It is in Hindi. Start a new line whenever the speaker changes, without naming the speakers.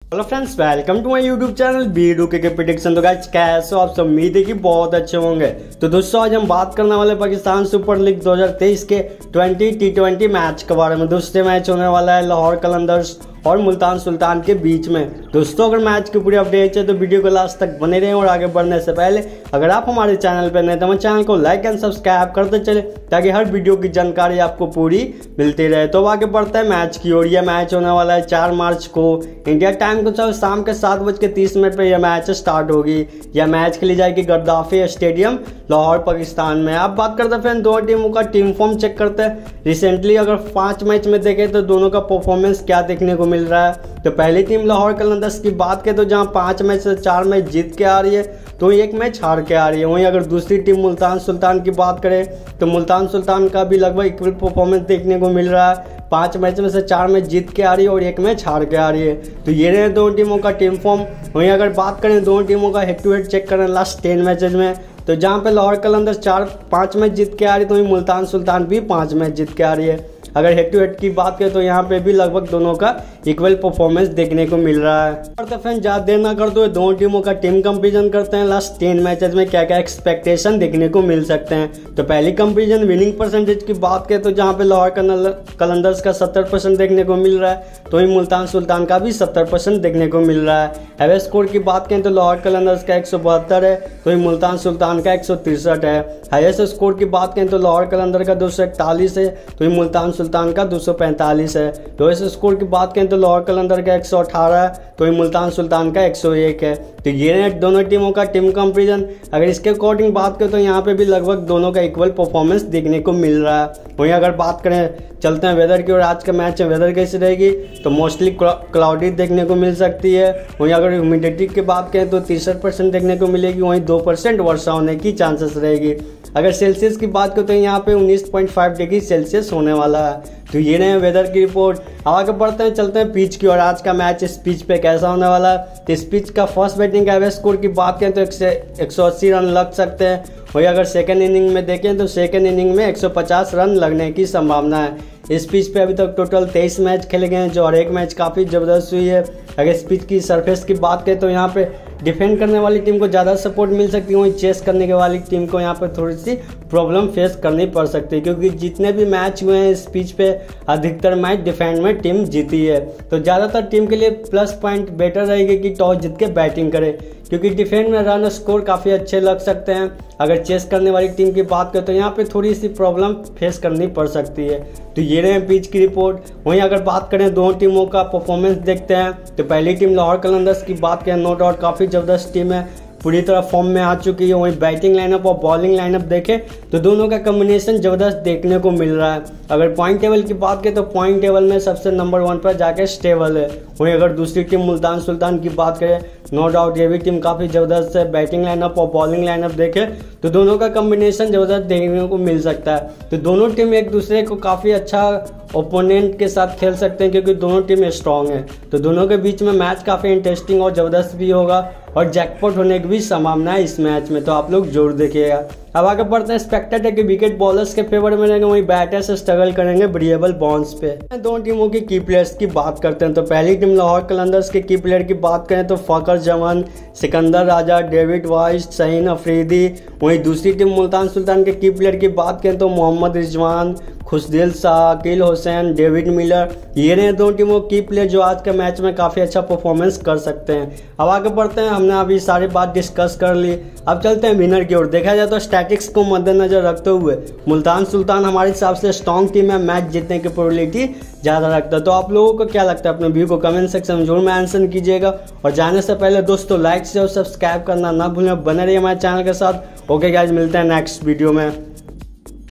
Hello friends, welcome to my YouTube channel बीडू के प्रेडिक्शन। तो गाइस कैसे हो आप सब? उम्मीद है कि बहुत अच्छे होंगे। तो दोस्तों आज हम बात करने वाले पाकिस्तान सुपर लीग 2023 के 20 T20 मैच के बारे में। दूसरे मैच होने वाला है लाहौर कलंदर्स और मुल्तान सुल्तान के बीच में। दोस्तों अगर मैच की पूरी अपडेट है तो वीडियो को लास्ट तक बने रहें। और आगे बढ़ने से पहले अगर आप हमारे चैनल पर नए तो हमारे चैनल को लाइक एंड सब्सक्राइब करते चले ताकि हर वीडियो की जानकारी आपको पूरी मिलती रहे। तो आगे बढ़ता है मैच की ओर। यह मैच होने वाला है 4 मार्च को इंडिया टाइम को शाम के 7:30 पर यह मैच स्टार्ट होगी। यह मैच खेली जाएगी गद्दाफी स्टेडियम लाहौर पाकिस्तान में। अब बात करते हैं फ्रेंड दोनों टीमों का टीम फॉर्म चेक करते हैं। रिसेंटली अगर 5 मैच में देखें तो दोनों का परफॉर्मेंस क्या देखने को मिल रहा है। तो पहली टीम लाहौर कलंदर्स की बात करें तो जहां 5 मैच से 4 मैच जीत के आ रही है तो 1 मैच हार के आ रही है। वहीं अगर दूसरी टीम मुल्तान सुल्तान की बात करें तो मुल्तान सुल्तान का भी लगभग इक्वल परफॉर्मेंस देखने को मिल रहा है। 5 मैच में से 4 मैच जीत के आ रही है और 1 मैच हार के आ रही है। तो ये रहे दोनों टीमों का टीम फॉर्म। वहीं अगर बात करें दोनों टीमों का हेड टू हेड चेक करें लास्ट 10 मैचेज में तो जहां पे लाहौर कलंदर्स 5 मैच जीत के आ रही है तो वहीं मुल्तान सुल्तान भी 5 मैच जीत के आ रही है। अगर हेड टू हेड की बात करें तो यहाँ पे भी लगभग दोनों का इक्वल परफॉर्मेंस देखने को मिल रहा है। तो फ्रेंड ज़्यादा देर ना करते हुए दोनों टीमों का टीम कंपैरिजन करते हैं। लास्ट 10 मैचेस में क्या क्या एक्सपेक्टेशन देखने को मिल सकते हैं। तो पहली कंपैरिजन विनिंग परसेंटेज की बात करें तो जहाँ पे लाहौर कलंदर्स का 70% देखने को मिल रहा है तो वहीं मुल्तान सुल्तान का भी 70% देखने को मिल रहा है। एवरेज स्कोर की बात करें तो लाहौर कलंदर्स का 172 है तो वहीं मुल्तान सुल्तान का 163 है। हाईएस्ट स्कोर की बात करें तो लाहौर कलंदर का 241 है तो वहीं मुल्तान सुल्तान का 245 है। लोएस्ट स्कोर की बात करें तो लाहौर कलंदर का 118 है तो वहीं मुल्तान सुल्तान का 101 है। तो ये दोनों टीमों का टीम कंपैरिजन। अगर इसके अकॉर्डिंग बात करें तो यहाँ पे भी लगभग दोनों का इक्वल परफॉर्मेंस देखने को मिल रहा है। वहीं अगर बात करें चलते हैं वेदर की और आज का मैच में वेदर कैसी रहेगी तो मोस्टली क्लाउडी देखने को मिल सकती है। वहीं अगर ह्यूमिडिटी की बात करें तो 63% देखने को मिलेगी। वहीं 2% वर्षा होने की चांसेस रहेगी। अगर सेल्सियस की बात करें तो यहाँ पे 19.5 डिग्री सेल्सियस होने वाला है। तो ये रहे वेदर की रिपोर्ट। अब आगे बढ़ते हैं चलते हैं पिच की और आज का मैच इस पिच पे कैसा होने वाला है। तो इस पिच का फर्स्ट बैटिंग का एवरेज स्कोर की बात करें तो 180 रन लग सकते हैं। वही अगर सेकंड इनिंग में देखें तो सेकंड इनिंग में 150 रन लगने की संभावना है। इस पिच पे अभी तक टोटल 23 मैच खेले गए हैं जो हर एक मैच काफ़ी ज़बरदस्त हुई है। अगर इस पिच की सरफेस की बात करें तो यहाँ पे डिफेंड करने वाली टीम को ज़्यादा सपोर्ट मिल सकती है। वहीं चेस करने के वाली टीम को यहाँ पे थोड़ी सी प्रॉब्लम फेस करनी पड़ सकती है क्योंकि जितने भी मैच हुए हैं इस पिच पे अधिकतर मैच डिफेंड में टीम जीती है। तो ज़्यादातर टीम के लिए प्लस पॉइंट बेटर रहेगी कि टॉस जीत के बैटिंग करे क्योंकि डिफेंड में रन स्कोर काफ़ी अच्छे लग सकते हैं। अगर चेस करने वाली टीम की बात करें तो यहाँ पे थोड़ी सी प्रॉब्लम फेस करनी पड़ सकती है। तो ये रहे पिच की रिपोर्ट। वहीं अगर बात करें दोनों टीमों का परफॉर्मेंस देखते हैं तो पहली टीम लाहौर कलंदर्स की बात करें नो डाउट काफ़ी ज़बरदस्त टीम है, पूरी तरह फॉर्म में आ चुकी है। वहीं बैटिंग लाइनअप और बॉलिंग लाइनअप देखें तो दोनों का कॉम्बिनेशन ज़बरदस्त देखने को मिल रहा है। अगर पॉइंट टेबल की बात करें तो पॉइंट टेबल में सबसे नंबर 1 पर जाके स्टेबल है। वहीं अगर दूसरी टीम मुल्तान सुल्तान की बात करें नो डाउट ये भी टीम काफ़ी ज़बरदस्त है। बैटिंग लाइनअप और बॉलिंग लाइनअप देखें तो दोनों का कॉम्बिनेशन ज़बरदस्त देखने को मिल सकता है। तो दोनों टीम एक दूसरे को काफ़ी अच्छा ओपोनेंट के साथ खेल सकते हैं क्योंकि दोनों टीम स्ट्रॉन्ग है। तो दोनों के बीच में मैच काफ़ी इंटरेस्टिंग और ज़बरदस्त भी होगा और जैकपॉट होने की भी संभावना है इस मैच में। तो आप लोग जरूर देखिएगा। अब आगे बढ़ते हैं एक्सपेक्टेड है कि विकेट बॉलर्स के फेवर में रहेंगे वहीं बैटर्स स्ट्रगल करेंगे वेरिएबल बॉन्स पे। दोनों टीमों की की प्लेयर्स की बात करते हैं तो पहली टीम लाहौर कलंदर्स के की प्लेयर की बात करें तो फ़खर जमान, सिकंदर राजा, डेविड वाइस, शहीन अफरीदी। वहीं दूसरी टीम मुल्तान सुल्तान के की प्लेयर की बात करें तो Mohammad Rizwan, Khushdil Shah, Akeal Hosein, David Miller. ये रहे दो टीमों की प्लेयर जो आज के मैच में काफ़ी अच्छा परफॉर्मेंस कर सकते हैं। अब आगे बढ़ते हैं। हमने अभी सारी बात डिस्कस कर ली। अब चलते हैं विनर की ओर। देखा जाए तो स्टैटिक्स को मद्देनजर रखते हुए मुल्तान सुल्तान हमारे हिसाब से स्ट्रॉन्ग टीम है, मैच जीतने की प्रोबेबिलिटी ज़्यादा रखता है। तो आप लोगों को क्या लगता है अपने व्यू को कमेंट सेक्शन में जरूर मेंशन कीजिएगा। और जाने से पहले दोस्तों लाइक से और सब्सक्राइब करना ना भूलें, बने रहिए हमारे चैनल के साथ। ओके गाइस, मिलते हैं नेक्स्ट वीडियो में।